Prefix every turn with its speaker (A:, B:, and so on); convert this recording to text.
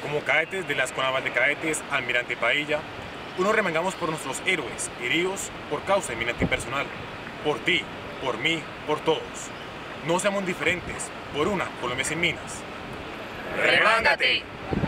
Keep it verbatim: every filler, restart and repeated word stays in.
A: Como cadetes de la Escuela Naval de Cadetes, Almirante Padilla, unos remangamos por nuestros héroes, heridos por causa de mina antipersonal. Por ti, por mí, por todos. No seamos diferentes, por una Colombia sin minas.
B: ¡Remángate!